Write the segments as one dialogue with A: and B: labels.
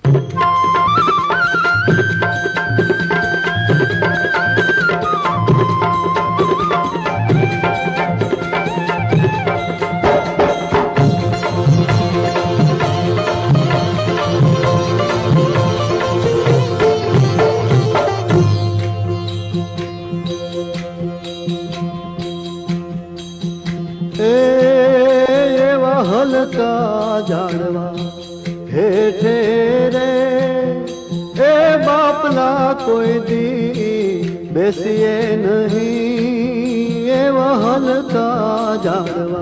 A: હલકા જાણવા હેઠે રે એ બાપલા કોઈ દી બેસીએ નહીં એવા હલકા જાણવા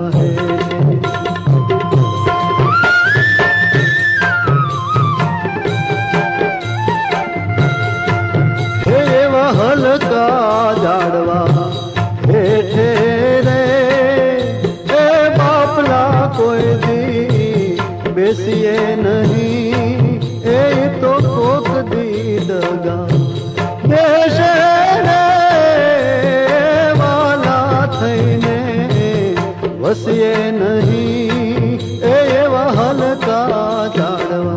A: હેઠે એવા હલકા જાણવા હેઠે રે એ બાપલા કોઈ દી બેસીએ નહીં એ તો કોક દી દગા દેશે રે વાલા થઈને વસીએ નહીં એ એવા હલકા જાણવા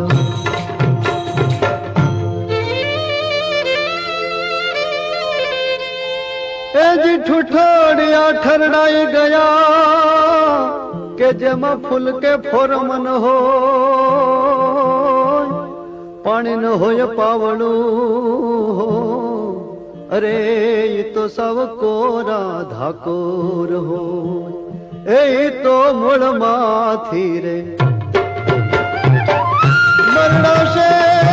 A: એ જી ઠુઠોડિયા ઠરડાઈ ગયા કે જેમાં ફૂલ કે ફોરમ ન હોય પાણી ન હોય પાવડું હો અરે એ તો સવ કોરા ધાકોર હો એ તો મૂળમાંથી રે મરડાશે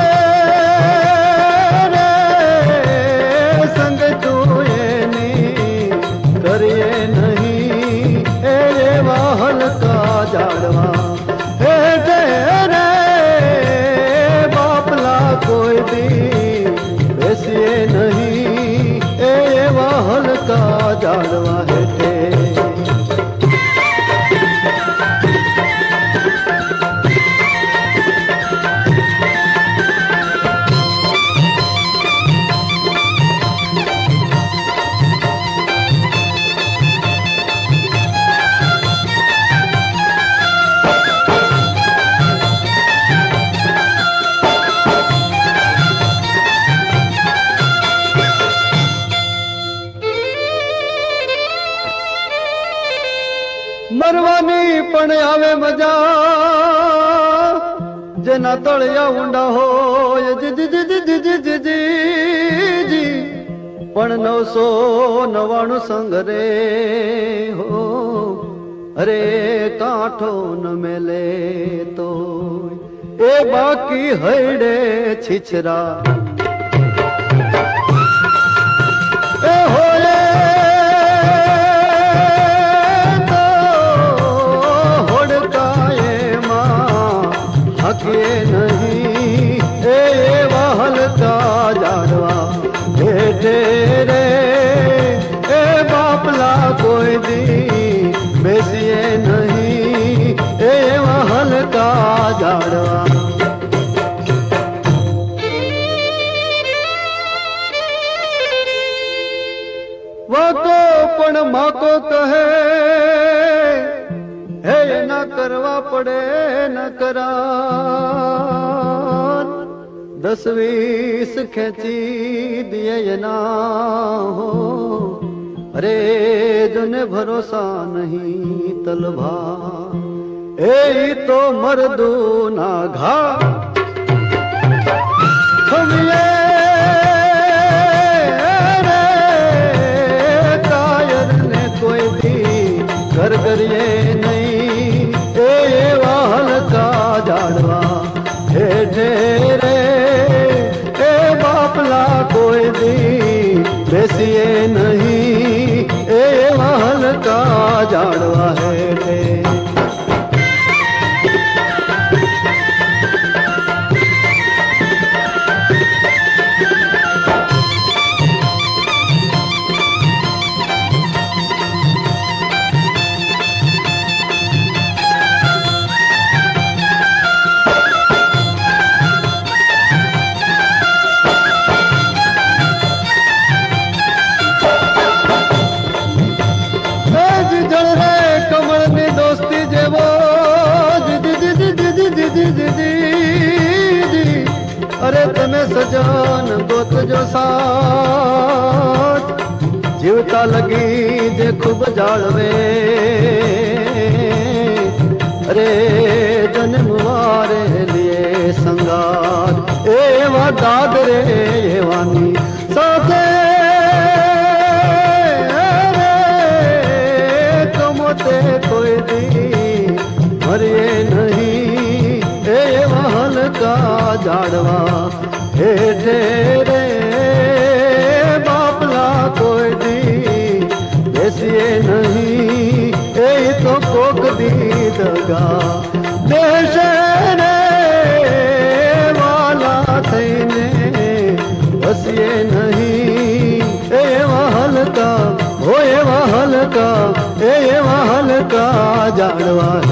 A: રે સંગ તું એની કરીએ નહીં એવા હલકા જાણવા હેઠે રે બાપલા કોઈ દી બેસીએ નહીં એવા હલકા જાણવા હેઠે મરવાની પણ આવે મજા જેના તળિયા ઊંડા હોય જી પણ 999 સંગ રે હો અરે કાંઠો ન મેલે તો એ બાકી હૈડે છીછરા એ હોય હકીએ નહીં એવા હલકા જાણવા હેઠે રે એ બાપલા કોઈ દી બેસીએ નહીં એવા હલકા જાણવા વાકો પણ માકો કહે હે ના કરવા પડે ન કરા 10-20 ખેંચી દિયે ના હો અરે જોને ભરોસા નહીં તલભા એ તો મર્દો ના ઘા થમીએ રે કાયર ને કોઈ દી ઘર કરીએ નહીં એવા હલકા જાણવા હેઠે રે એ બાપલા કોઈ દી બેસીએ નહીં એવા હલકા જાણવા હેઠે अरे तमे सजन गोत जो साथ जीवता लगी दे खूब जाड़वे अरे जन्म वारे लिए संगार एवा दाद रे एवानी साथे कमोते कोई दी मरिए नहीं एवा हल्का जाड़वा हेठे रे बापला कोई दी बेसिए नहीं ए तो कोक दी दगा देश रे वाला थईने बसिए नहीं एवा हल्का हो एवा हल्का जाड़वा